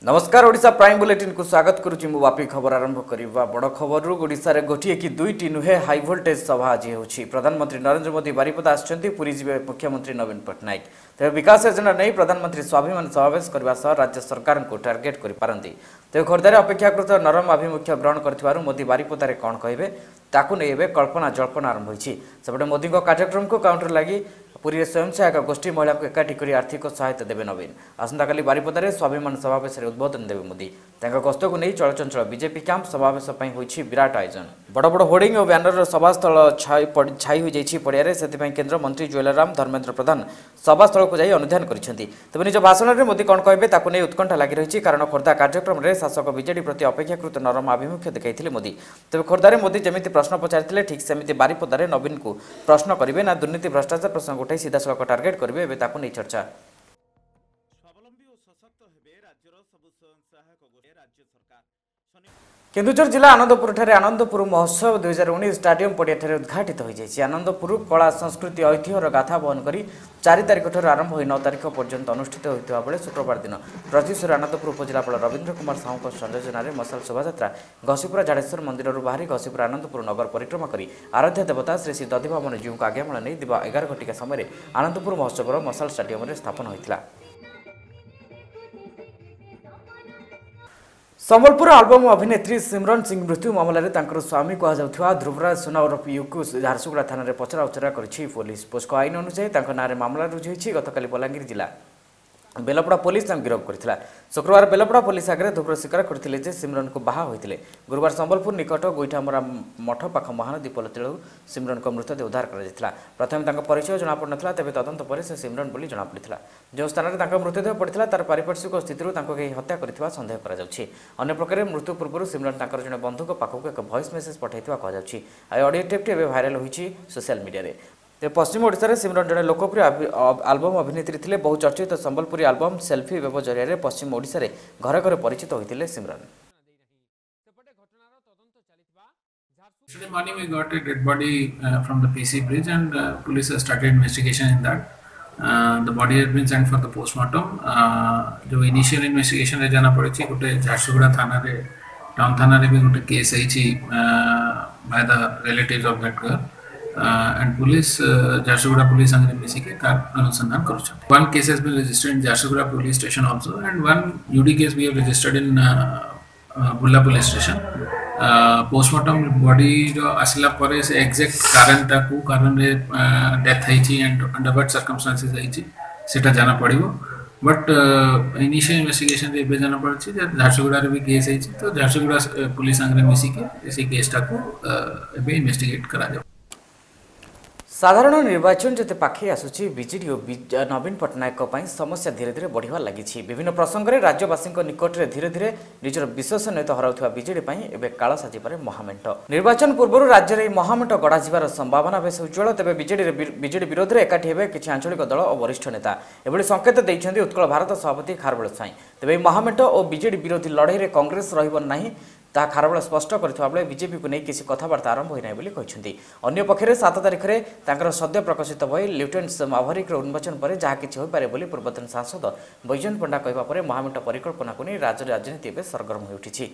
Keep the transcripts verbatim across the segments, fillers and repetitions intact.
नमस्कार Odisha prime bulletin को स्वागत करुच्ची मु बापी खबर आरंभ करवा बड़ खबर ओडिशा रे गोटिए कि दुईटी नुहे हाई वोल्टेज सभा आज होछि। प्रधानमंत्री नरेंद्र मोदी बारिपदा आछंती, पुरी जिबे मुख्यमंत्री नवीन पट्टनायक। तेज विकास योजना नहीं प्रधानमंत्री स्वाभिमान समावेश करने सह राज्य सरकार को टार्गेट कर पारंती। तेज खोर्धारे अपेक्षाकृत नरम आभिमुख्य ग्रहण कर मोदी बारिपदारे कौन कहे ताकू नहीं कल्पना जल्पना आरंभ होइछि। सेपटे मोदी कार्यक्रम को काउंटर लगी पुरी स्वयं सहायक गोष्ठी महिला को एकाठी कर आर्थिक सहायता देवे नवीन। आसंता बारिपदारे स्वाभिमान समावेश उद्बोधन देवे मोदी। गस्त को नहीं चलचंचल बीजेपी कैंप समावेश होइछि विराट आयोजन। बड़ बड़ होर्डिंग और ब्यानर सभास्थल छाई हो जाइछि पड़ियारे। से केन्द्र मंत्री ज्वेलराम धर्मेन्द्र प्रधान सभास्थल को जाई अनुध्यान करिसेंति। तेबे निज भाषण में मोदी कौन कहे ताकू नहीं उत्कंठा लगी रही, कारण खोर्धा कार्यक्रम में शासक बीजेडी प्रति अपेक्षाकृत नरम आभिमुख्य देखाइथिले मोदी। तेबे खोर्धारे मोदी जमिति प्रश्न पचारिथिले ठीक सेमिति बारिपदारे नवीन को प्रश्न करिवे ना दुर्नीति भ्रष्टाचार प्रसंग उठाई सीधा सड़क टार्गेट करिवे एबे ताकू नहीं चर्चा। केन्दुझर जिला आनंदपुर ठारे आनंदपुर महोत्सव दुई हजार उन्नीस स्टाडियम पड़िया उद्घाटित हो जाए। आनंदपुर कला संस्कृति ऐतिह्यर गाथा बहन कर चार तारिख ठार आरंभ हो नौ तारिख पर्यंत अनुष्ठित होता बेले शुक्रवार दिन प्रत्युषर आनंदपुर उपजिलापाल रवीन्द्र कुमार साहू संयोजन मशाल शोभायात्रा घसीपुरा झाड़ेश्वर मंदिर बाहरी घसीपुरा आनंदपुर नगर परिक्रमा कर आराध्य देवता श्री श्री दधिवामन जीव को आज्ञामाल नहीं दिवा एगार घटिका समय आनंदपुर महोत्सव मशाल स्टाडियम में स्थापन होता। संबलपुर आल्बम अभिनेत्री सिमरन सिंह मृत्यु मामलें स्वामी कहुवा ध्रुवराज सुना उर्फ युकु झारसुगुड़ा थाना में पचरा उचरा करिछि पुलिस। पोस्को आईन अनुसार ना मामला रुजु होइछि। गतकाली बलांगीर जिला बेलपड़ा पुलिस गिरफ करथिला। शुक्रवार बेलपड़ा पुलिस आगे धूपर स्वीकार करथिले सिमरन को बाहा होइतिले। गुरुवार संबलपुर निकट गोईठामरा मठ पाख महानदी पोल तेलू सिमरन को मृतदेह उद्धार कर प्रथम परिचय जनापड़ नाला। तेज तदंत पर से सिमरन बोली जनापड़ा। जो स्थान में मृतदेह पड़ता तार पारिपार्श्विक स्थित हत्या कर सन्देह कर प्रकार मृत्यु पूर्व सिमरन जड़े बंधुक पाखक एक भॉइस मेसेज पठाइथिबा कहुछि। ऑडियो टेपटी एवं भाइराल होइछि सोशल मीडिया रे। ते पश्चिम ओडिशा रे सिमरन जड़े लोकप्रिय आल्बम अभिनेत्री थिले। बहुचर्चित संबलपुरी आल्बम सेल्फी वेब जरिया पश्चिम ओडिशा रे घरे घरे परिचित होइतिले सिमरन। Yesterday morning we got a dead body uh, from the P C bridge and uh, police has started investigation in that. Uh, the body has been sent for the postmortem. Uh, जो initial investigation रे जाना पड़ी थी गोटे झारसुगुड़ा थाना रे town थाना रे भी गोटे केस आई थी by the relatives of that girl. Uh, and police uh, Jharsuguda police angre misi ke tar anusandhan karuchhati. One case has been registered in Jharsuguda police station also, and one U D case we have registered in uh, uh, Bulla police station. Uh, postmortem body jo asila pare se exact karan ta ku karan re uh, death haichi and under what circumstances haichi seta jana padibo. But uh, initial investigation रे बे जाना पड़छि जे झारसुगुड़ा रे भी case हइछि, तो Jharsuguda police angre misi ke isi case टा को एबे investigate करा जाय। साधारण निर्वाचन जते पाखे आसुची बीजेडी और नवीन पट्टनायक समस्या धीरे धीरे बढ़िया लगी। विभिन्न प्रसंग में राज्यवासी निकट में धीरे धीरे निजर विश्वसनीयता हराउथिबा बीजेडी एबे काल साजिबारे महामेंट। निर्वाचन पूर्व राज्य में महामेंट गढ़ाଯିबार संभावना बेस उज्ज्वल। तेबे बीजेडी बीजेडी विरोध में एकाठी हेबे किछि आंचलिक दल और वरिष्ठ नेता एभली संकेत दैछन्ती उत्कल भारत सभापति खारबेल स्वाई। तेबे महामेंट और बीजेडी विरोधी लड़ाई में कांग्रेस रहिबो नाही ता खारबेल स्पष्ट करथिबा बेले बीजेपी को नहीं किसी कथबार्ता आरंभ होई नाही बोली कहिसेंती। अन्य पक्षरे सात तारिख रे तांकर सद्य प्रकाशित भई लेफ्टिनेंट मावरिक उन्मोचन पर जहा किछि होई पारे बोली पूर्वतन सांसद बैजयंत पंडा कहबा परे महामेंट परिकल्पना को नहीं राज्य राजनीति में सरगरम होई उठिछि।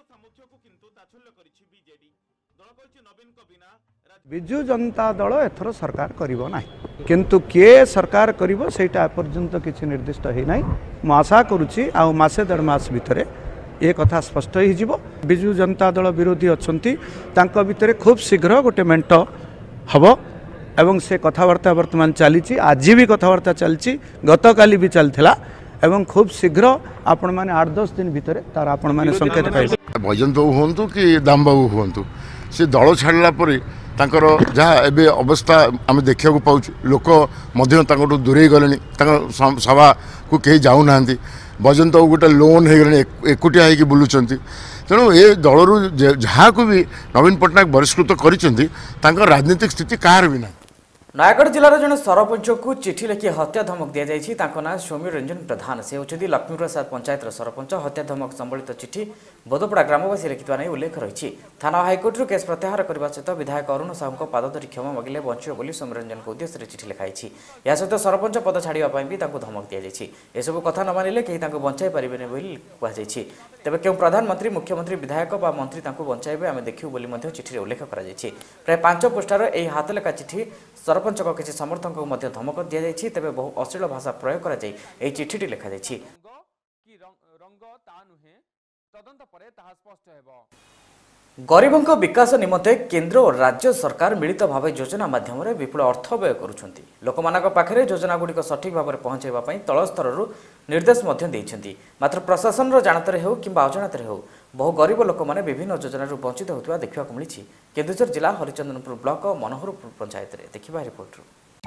बिजु जनता दल एथर सरकार करिवो नाही, किंतु के सरकार करिवो सेटा पर्यंत किछि निर्दिष्ट हेइ नाही। म आशा करूछि आ मासे डेढ़ मास भितरे ए कथा स्पष्ट हो जीवो। बिजु जनता दल विरोधी अच्छी तांको भितरे खूब शीघ्र गोटे मेंट हम एवं से कथबार्ता वर्तमान चली। आज भी कथबार्ता चलती, गतकाली भी चलता एवं खूब शीघ्र आपण मैंने आठ दस दिन भितर तार आपण मैंने संकेत पाइबे। बैजयंत बाबू हूँ कि दाम बाबू हूँ से दल छाड़ा तांकर जहाँ एबे अवस्था आम देखा पाऊँ, लोक दूरे गले सभा को कहीं जाऊना। बैजयंत बाबू गोटे लोन हो गले एकुटिया होगी बुलूंट। तेणु ए दलू जहाँ को भी नवीन पट्टनायक बहिष्कृत कर राजनीतिक स्थिति कहार भी ना। नयगढ़ जिलार जन सरपंच को चिठी लिखि हत्या धमक दि जाइए ना सौम्य रंजन प्रधान से होती लक्ष्मीप्रसाद पंचायत सरपंच हत्या धमक संबलित चिठी बोधपड़ा ग्रामवासी लिखिता नहीं उल्लेख रही थाना हाइकोर्टर केस प्रत्याहार करने सहित विधायक अरुण साहू पाद धरी क्षमा मागिले बंचो बोली सौम्य रंजन उद्देश्य चिठी लिखाई या सहित सरपंच पद छाड़ापी भी धमक दि जाइए एसबू कथा न मानिले कहीं बचाई पारे कहुई तेज क्यों प्रधानमंत्री मुख्यमंत्री विधायक व मंत्री बचाइबे आम देखू बोली चिठी उल्लेख कर प्राय पांच पृष्ठार यह हाथलेखा चिठी सरपंच को किसी समर्थक को धमक दि जाइए तेज बहु अश्लील भाषा प्रयोग कर चिठी लिखा जाइए गरीबों विकास निमंते केंद्र और राज्य सरकार मिलित भाव योजना माध्यम विपुल अर्थ व्यय करुछंती लोकमानक पाखरे योजना गुड़िक सठिक भाव में पहुंचाइबा तल स्तर निर्देश मात्र प्रशासन जानतर हो कि अजाणतर हो बहु गरीब लोक मैंने विभिन्न योजन वंचित होता देखा मिली केन्दुझर जिला हरिचंदनपुर ब्लॉक मनोहरपुर पंचायत देखा रिपोर्ट।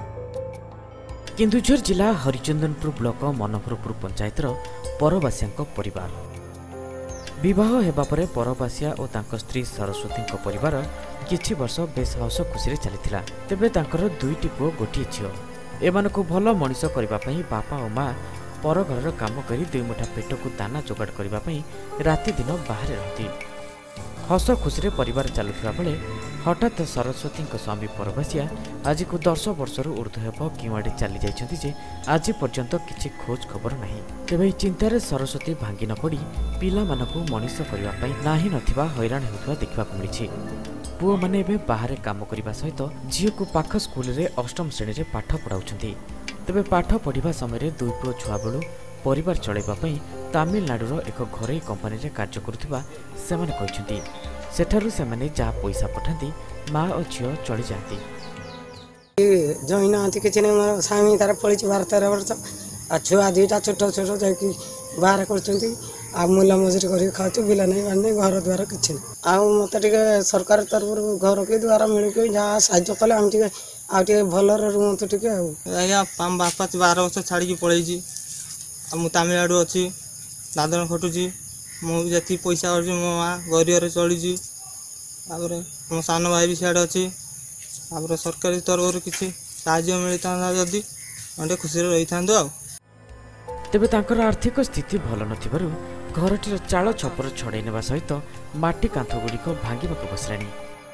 केन्दुझर जिला हरिचंदनपुर ब्लॉक मनोहरपुर पंचायत परवासिया परिवार विवाह हेबा परे परवासिया और तांको स्त्री सरस्वती परिवार किछि वर्ष बेस हस खुशी चली तेबे तांकर दुईटी पुओ गोटे झील एमानकु भल मनीष करने बापा और माँ पर घर काम करी दुई मुठा पेट को दाना जोगाड़ करने राति दिन बाहर रहती हस खुशी परिवार चलुवा बेले हठात सरस्वती स्वामी परवासिया आज को दस वर्ष ऊर्ध हेब क्यों चली जाइछंती जे आज पर्यंत किछि खोज खबर नहीं तेबे चिंतार सरस्वती भांगी न पड़ी पिला मानकु मनीष करने नाही नथिबा हैरान होता देखा मिली पुओ माने एबे बाहर काम करने सहित झील को पाख स्कूल रे अष्टम श्रेणी रे पाठ पढ़ाउछंती तेबे पाठ पढ़िबा समय दुई पुओ छुआ बेलू परिवार चलैबा तामिलनाडुर एक घरोई कंपानी रे कार्य करुथिबा सेमाने कहिसंती सेठारु सेमाने जा पैसा पठांती माँ और झील चली जाती जईना किसी मोर स्वामी तार पड़ी बार तेरह वर्ष आ छुआ दुईटा छोट छोट जाकि बाहर कर मूला मजूरी कर खाऊ बिला नहीं बानी घर द्वार किसी मत सरकार तरफ घर के द्वारा मिल जहाँ साहय कले आम टे भल रुहतु टे आज्ञा बापा बार वर्ष छाड़ी पलैची मु तमिलनाडु अच्छी दादन खटुची मुझे पैसा कर मो माँ गरीब चली मो सान भाई भी सियाड़े अच्छी सरकारी तरफ किसी साहाय्य मिलता जदि अंटे खुशी रही था तेबे तांकर आर्थिक स्थिति भल नथिबारु घरटीर चाल छपर छड़ाई नेबा सहित माटी कांथ गुड़िक भांगिबाक बसलानी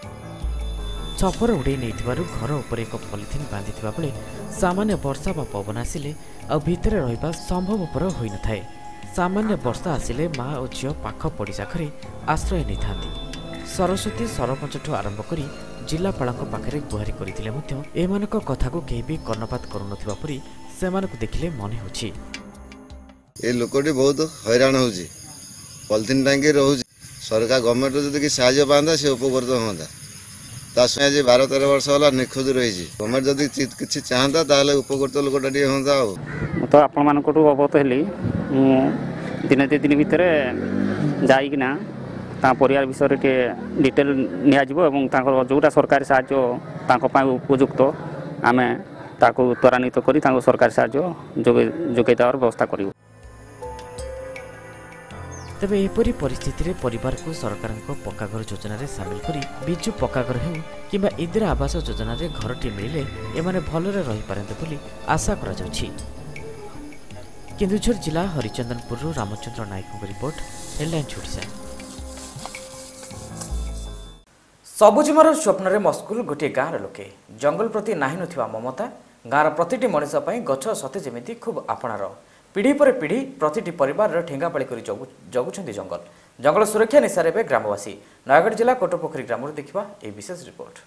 छपर उड़े नहीं घर उपर एक पॉलिथिन बांधिथिबा बेले सामान्य वर्षा बा पवन आसिले आ भितरे रहिबा संभवपर होई न थाए सामान्य वर्षा आसिले माँ और झील पाख पड़िशा घरे आश्रय नहीं थांती सरस्वती सरपंच आरंभ करी जिलापालक पाखरे गुहारी करथिले मध्य एमानक कथा को केही भी कर्णपात करुनथिबा परि सेमानक देखिले मने होछि ए लोकटी बहुत हैरान होछि पॉलिथिन टांगी रहउछि सरकार गवर्नमेंट जदि कि साहाय्य पांदा से उपकृत होंदा ता सुना जे बारह तेरह वर्ष होला निखोज रहिछि गवर्नमेंट जदि किछि चाहंदा ताले उपकृत लोकटा डी होंदा हो तो आपण मानकटू अवगत हेली दिन दि दिन भितर जाइकिना ता परिवार विषय टे डिटेल नियाजिबो एवं तांकर जोटा सरकारी साहाय्य तांको पाई उपयुक्त आमे ताको त्वरान्वित करी तांको सरकारी साहाय्य जोगै देवार व्यवस्था करिवो तेबे एपरी परिस्थिति रे परिवार को सरकार पक्का घर योजना रे शामिल करी बिजु पक्का घर हो किंबा इंदिरा आवास योजना रे घरटी मिले एमाने भलरे रही पारंते बोली आशा करा जाउछि। केन्दुझर जिला हरिचंदनपुर रामचंद्र नायक रिपोर्ट हेडलाइन छोड़िसा सबुजिमार स्वप्न रे मस्कुल गोटे गाँव लोके जंगल प्रति नाही नथिबा ममता गाँव प्रतिटी मनीष पई गछ सते जेमिति खूब आपणार पीढ़ी पर पीढ़ी प्रतिटी परिवार ठेंगा पाली कर जगुछंती जंगल जंगल सुरक्षा निशारे पे ग्रामवासी नयगढ़ जिला कोटपोखरी ग्राम देखा एक विशेष रिपोर्ट।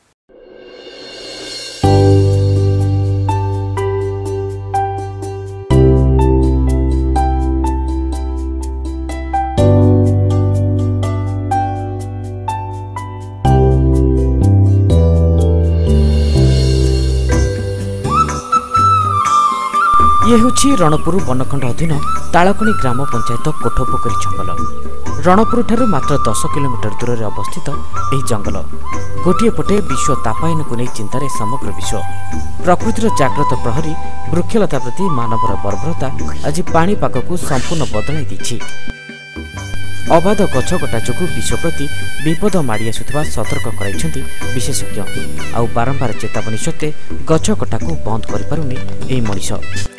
ये होछि रणपुर बनखंड अधीन तालकणी ग्राम पंचायत कोठपोखरी जंगल रणपुर ठारू मात्र दस किलोमीटर दूर में अवस्थित यह जंगल गोटे पटे विश्व तापायन को नहीं चिंतार समग्र विश्व प्रकृतिर जाग्रत प्रहरी वृक्षलता प्रति मानवर बर्बरता आज पाणीपाग को संपूर्ण बदलाई देछि। अबाध गछ कटा जो विश्व प्रति विपद माड़ी आसुवा सतर्क कराइछन्ति विशेषज्ञ। आउ बारंबार चेतावनी सत्वे गछ कटा को बंद कर पारुनी एही मनीष।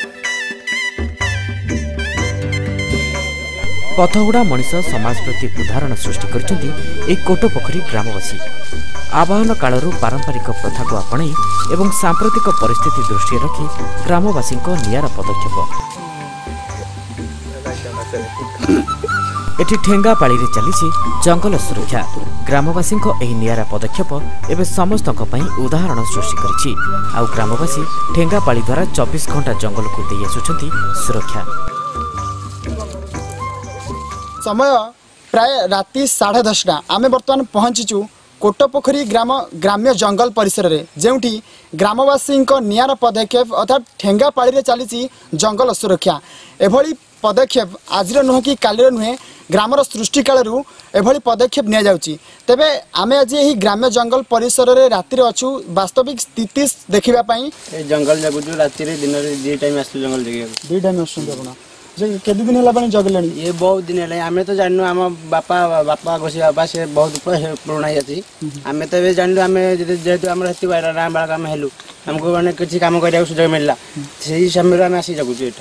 पथगुड़ा मनीष समाज प्रति उदाहरण सृष्टि करछन्ति ए कोटपोखरी ग्रामवासी। आवाहन कालरू पारंपरिक प्रथा को आपणाई एवं सांप्रतिक परिस्थिति दृष्टि रखी ग्रामवासी नियारा पदक्षेप। एठी ठेंगापाड़ी रे चलीछि जंगल सुरक्षा। ग्रामवासी एही नियारा पदक्षेप एवं समस्त उदाहरण सृष्टि करिछि। आउ ग्रामवासी ठेंगापाड़ी द्वारा चौबीस घंटा जंगल को दे आसुछन्ति सुरक्षा। समय प्राय राति साढ़े दसटा आमे बर्तमान पहुंचीचु कोटपोखरी ग्राम ग्राम्य जंगल परिसर रे जेउठी ग्रामवासी नियारा पदक्षेप अर्थात ठेंगापाड़ी रे चलीछि जंगल सुरक्षा। एभली पदक्षेप आज नुह कि काली नुहे ग्रामर सृष्टि कालू एभली पदक्षेप नि जाउची। तेबे आमे आज यही ग्राम्य जंगल परिसर रे राति अच्छु वास्तविक स्थिति देखिबा पई जंगल जगु राति रे दिन रे दी टाइम आसु जंगल जगे दी टाइम आसु आपण जे केदि दिन हला पानी जगलेनी ये बहुत दिन हला आमे तो जाननु हम बापा बापा गोसी बापा से बहुत पुराना जाती आमे तो बे जानलु आमे जेतु हमर हति बारा राम बाला काम हेलु हमको माने किछि काम करिया सुजग मिलला सेही समय आमे आसी जगु एटा।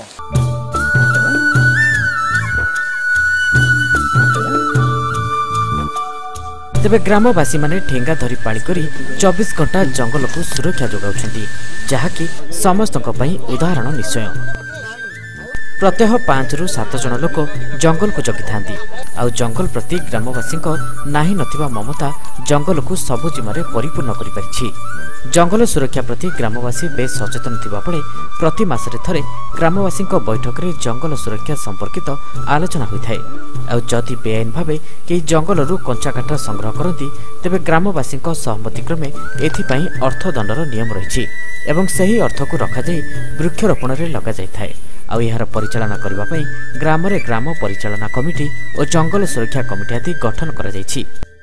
तेबे ग्रामवासी माने ठेंगा धरी पाली करी चौबीस घंटा जंगल को सुरक्षा जोगाउछन्ति जहाँकि समस्तक पई उदाहरण निश्चय। प्रत्यह पांच रु सात जन लोक जंगल को जगी थांती। आउ जंगल प्रति ग्रामवासी नाही नथिबा ममता जंगल को सबुजिमारे परिपूर्ण करि परिछि। जंगल सुरक्षा प्रति ग्रामवासी बेस सचेतन थिबा पड़े प्रति मासरे थरे ग्रामवासी बैठक रे जंगल सुरक्षा संपर्कित आलोचना होइथाय। आउ जदि बेआईन भावे कि जंगल रु कंचा काठ संग्रह करती तेबे ग्रामवासी सहमति क्रमे एथिपाई अर्थदंडर नियम रहिछि एवं सही अर्थ को रखा जाई वृक्षरोपण रे लगा जाइथाय। आउ यार परिचालना करबा पई ग्राम रे ग्राम परिचालना कमिटी और जंगल सुरक्षा कमिटी आदि गठन करा जाइछि।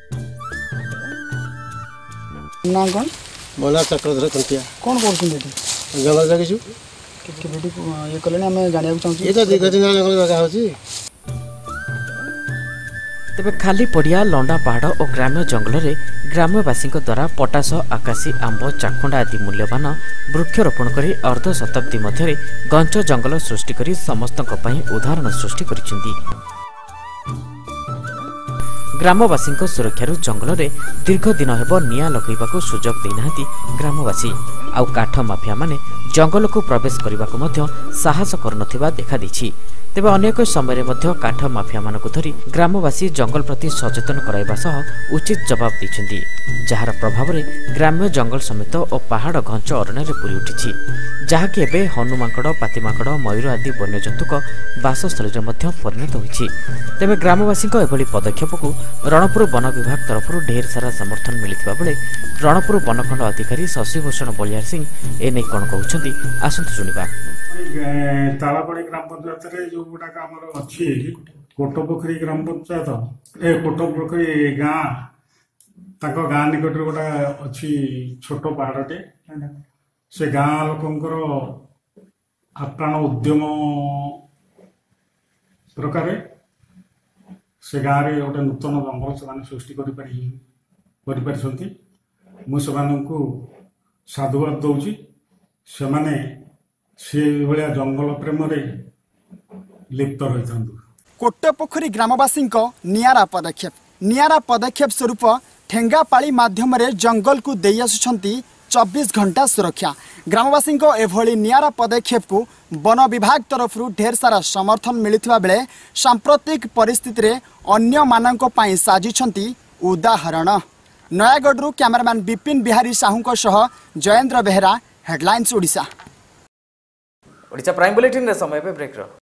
ना कोन बोला चक्रधर कंटिया कोन करछन बेटी जंगल जगिछु के बेटी ये कलेने हम जानिया चाहू ये तो दिगज जंगल जगह होछि। तेबे खाली पड़िया लंडा पहाड़ और ग्राम्य जंगल रे ग्रामवासी द्वारा पटास आकाशी आंब चाखुंडा आदि मूल्यवान वृक्षरोपण करी अर्ध शताब्दी मध्य घंच जंगल सृष्टि करी समस्तक पई उदाहरण सृष्टि करिसेंती। ग्रामवासी सुरक्षारू जंगल रे दीर्घ दिन हेब निया लगैबाकू सुजोग देनाहांती ग्रामवासी। आउ काठ माफिया माने जंगल को प्रवेश करबाकू मध्य साहस करनथिबा देखा दैछि। तेबे अनेक समय मध्य काठ माफिया मानकु धरी ग्रामवासी जंगल प्रति सचेतन कराइबा सह उचित जवाब दैछन्ति जहार प्रभाव रे ग्राम्य जंगल समेत और पहाड़ घंच अरण्य रे पूरी उठिछि जहाँकि एबे हनुमांकड़ पातिमांकड़ मयूर आदि वन्यजंतुक बासस्थली रे मध्य परिणत होइछि। तेबे ग्रामवासी एभली पदक्षेप को रणपुर वन विभाग तरफ ढेर सारा समर्थन मिलिथिबा बेले रणपुर वनखंड अधिकारी शशिभूषण बलियार सिंह एने कोन कहउछन्ति आसंत सुनिबा। तालापाड़ी ग्राम पंचायत रे जो गुटाक आमर अच्छी कोटपोखरी ग्राम पंचायत ए कोटपोखरी गाँ ताको गाँ निकट गोटा अच्छी छोट पहाड़टे से गाँ लोकंकर आप्राण उद्यम प्रकार से गाँव रे गोटे नूतन जंगल से सृष्टि कर मुझे साधुवाद दौची से माने से भलिया जंगल प्रेम रे लिप्त रही। कोटपोखरी ग्रामवासी नियारा पदक्षेप नियारा पदक्षेप स्वरूप ठेंगापाड़ी माध्यम रे जंगल को दे आसुछंती चौबीस घंटा सुरक्षा। ग्रामवासी एभली नियारा पदक्षेप को वन विभाग तरफ ढेर सारा समर्थन मिलिथिबा बेले सांप्रतिक परिस्थिति रे अन्य मानक पई साजिछंती उदाहरण। नयागढ़ कैमरामैन विपिन बिहारी साहू सह Jayendra Behera, headlines Odisha. Odisha prime bulletin रे समय पे ब्रेक रो।